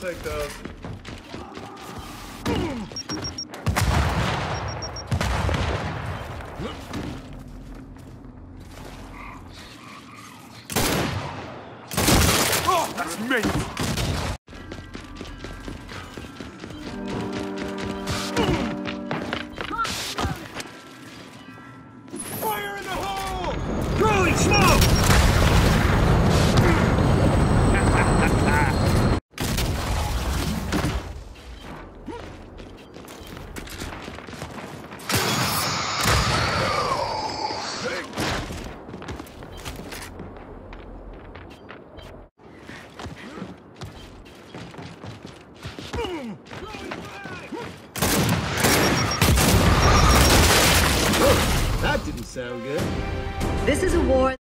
take those. Oh, that's me! Fire in the hole! Throwing smoke! That didn't sound good. This is a war